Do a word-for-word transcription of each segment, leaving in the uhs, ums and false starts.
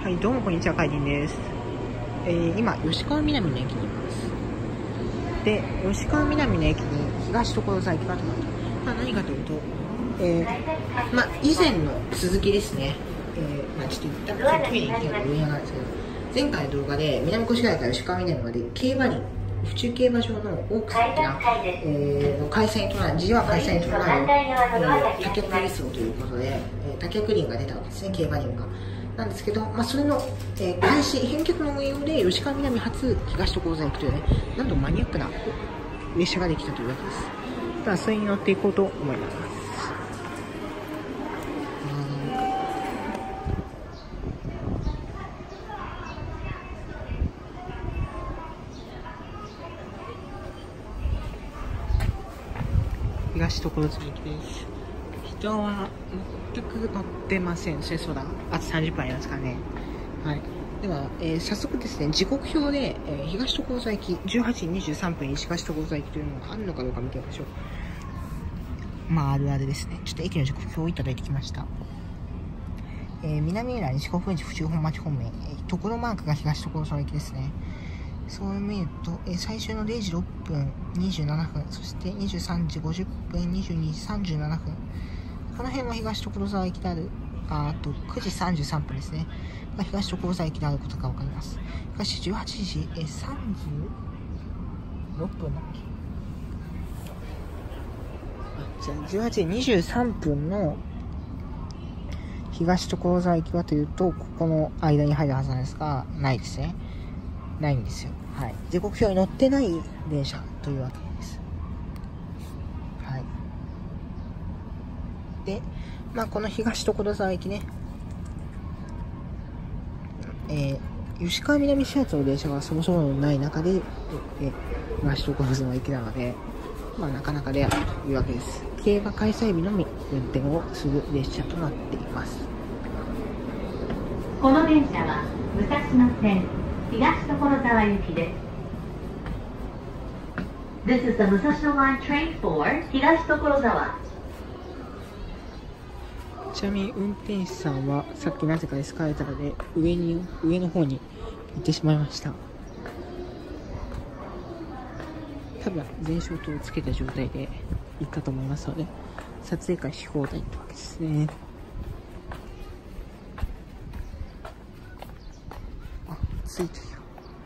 はい、どうもこんにちは、かいりんです。えー、今、吉川南の駅にいます。で、吉川南の駅に東所沢駅が止まった。まあ、何かというと、えー、まあ、以前の続きですね。えー、まあ、ちょっと一旦トイレに行ってる上なんですけど、前回の動画で南越谷から吉川南まで競馬輪、府中競馬場のオークス的な、えー、の開催に伴う、自由開催に伴う、えー、多脚輸送ということで、えー、多脚輪が出たわけですね、競馬輪が。なんですけど、まあ、それの、えー、開始、返却の運用で吉川南発東所沢駅というね、なんとマニアックな列車ができたというわけです。ただ、それに乗っていこうと思います。東所沢駅です。人は全く乗ってません。それそうだ。あとさんじゅっぷんありますからね。はい。では、えー、早速ですね、時刻表で、えー、東所沢駅、じゅうはちじにじゅうさんぷんに東所沢駅というのがあるのかどうか見てみましょう。まあ、あるあるですね。ちょっと駅の時刻表をいただいてきました。えー、南浦西国分寺府中本町方面、えー、ところマークが東所沢駅ですね。そう見ると、えー、最終のれいじろっぷんにじゅうななふん、そしてにじゅうさんじごじゅっぷん、にじゅうにじさんじゅうななふん。この辺は東所沢駅である、あ, あとくじさんじゅうさんぷんですね。東所沢駅であることがわかります。しかしじゅうはちじさんじゅうろっぷんだっけ。あ、じゃあじゅうはちじにじゅうさんぷんの東所沢駅はというと、ここの間に入るはずなんですが、ないですね。ないんですよ。はい。時刻表に載ってない電車というわけです。はい。で、まあこの東所沢駅ね、えー、吉川南始発の電車がそもそもない中で、えー、東所沢駅なので、まあなかなかレアというわけです。競馬開催日のみ運転をする列車となっています。 この電車は武蔵野線東所沢行きです。This is the 武蔵野 line train for 東所沢。 ちなみに運転手さんはさっきなぜかエスカレーターで上に上の方に行ってしまいました。多分全消灯をつけた状態で行ったと思いますので、撮影会し放題ってわけですね。あ、ついてるよ。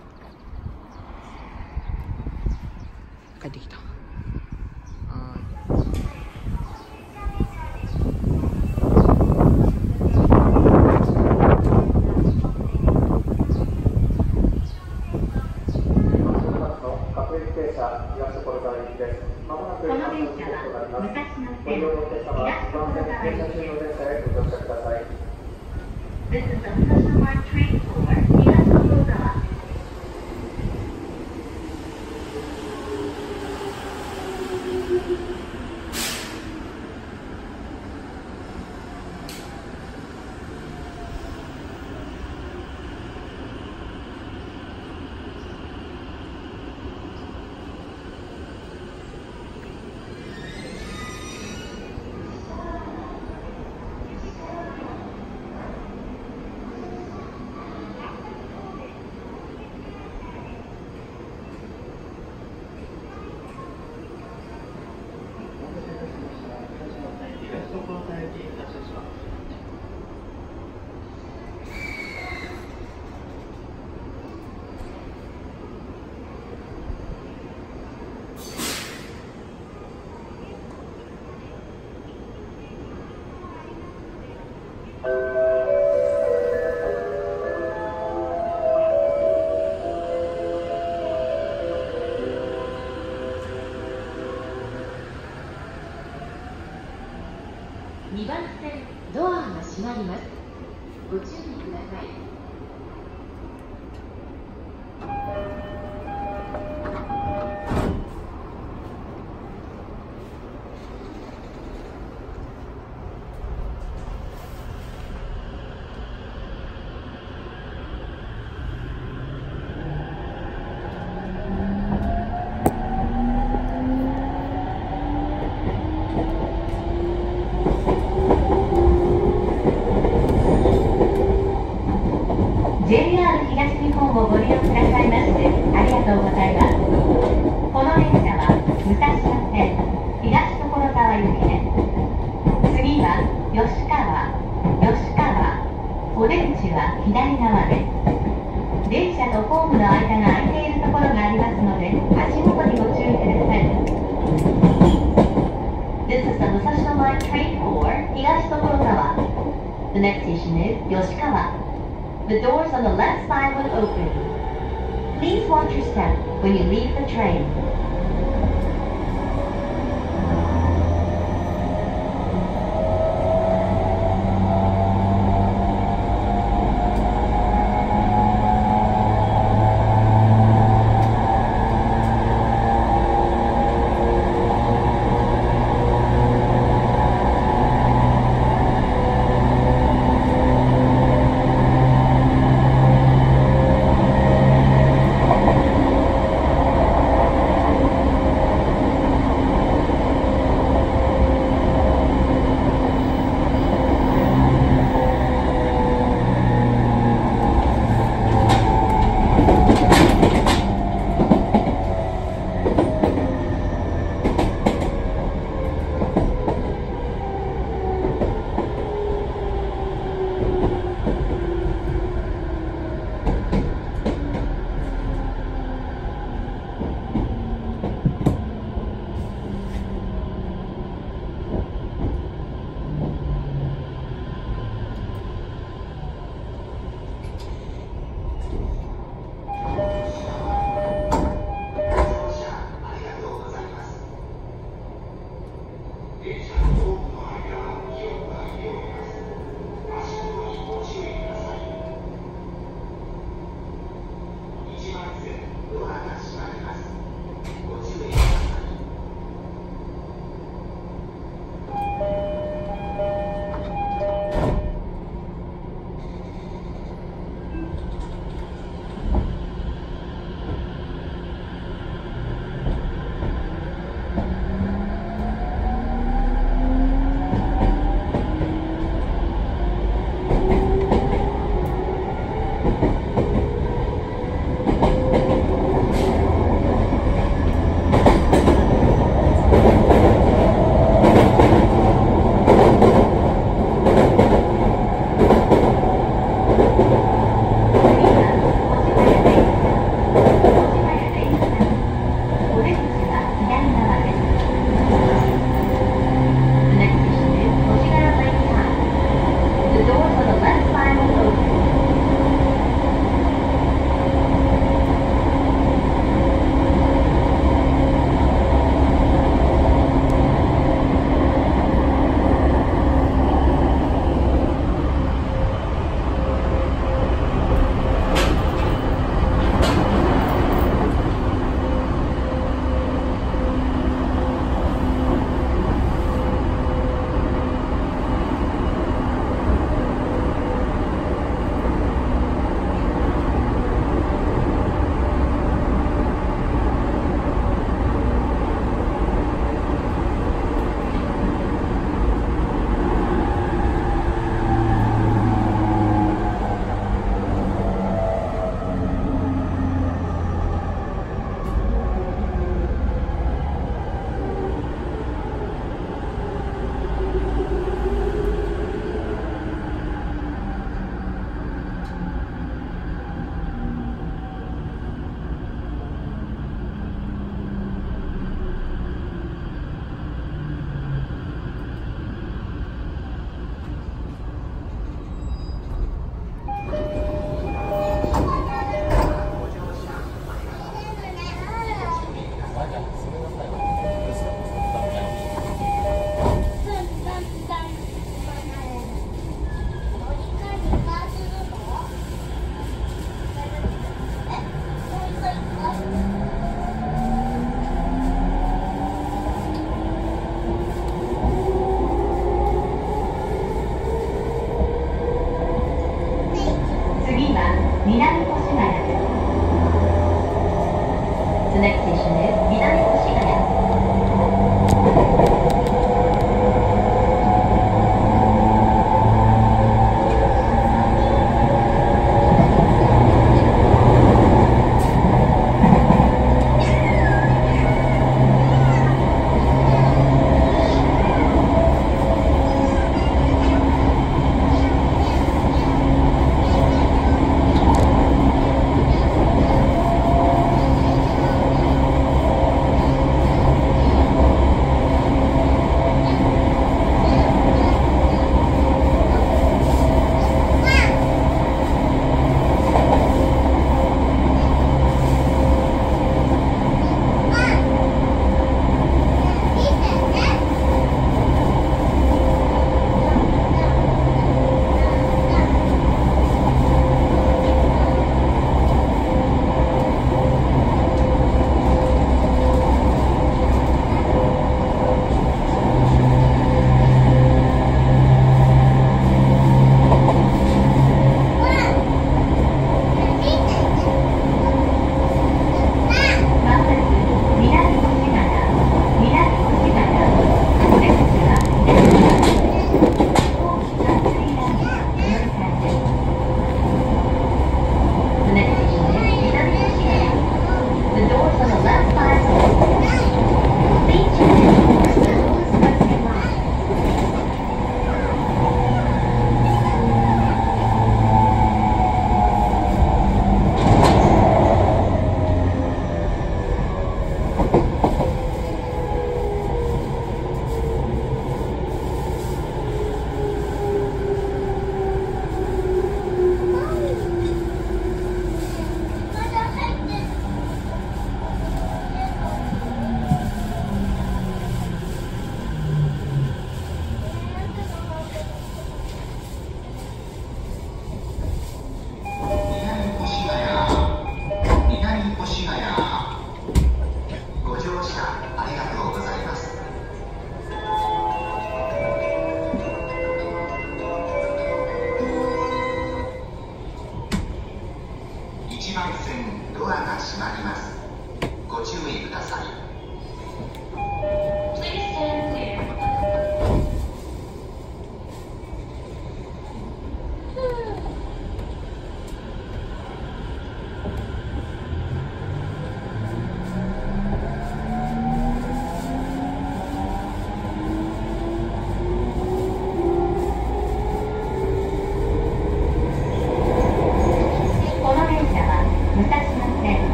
帰ってきた。 にばん線ドアが閉まります。ご注意ください。 お出口は左側です。電車とホームの間が空いているところがありますので、足元にご注意ください。This is the Musashino Line train for 東所沢。The next station is Yoshikawa. The doors on the left side will open. Please watch your step when you leave the train. は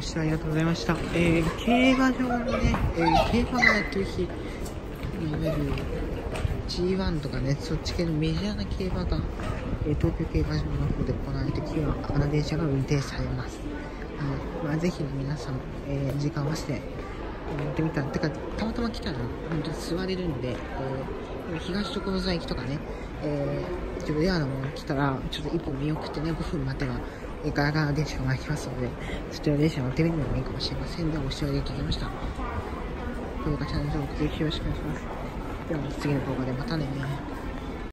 視聴ありがとうございました。えー、競馬場のね、えー、競馬がやってる日、いわゆる ジーワン とかね、そっち系のメジャーな競馬が、えー、東京競馬場の方で行われて、今日はあの電車が運転されます。はい。まあ、ぜひ皆さん、えー、時間を合わせて、乗ってみたら、てか、たまたま来たら、本当に座れるんで、えー、東所沢駅とかね、えー、ちょっとレアなもの来たら、ちょっと一本見送ってね、ごふん待てば、えー、ガラガラ電車が参りますので、そちらの電車に乗ってみるのもいいかもしれません。では、ご視聴ありがとうございました。高評価、チャンネル登録、ぜひよろしくお願いします。では、次の動画でまたね。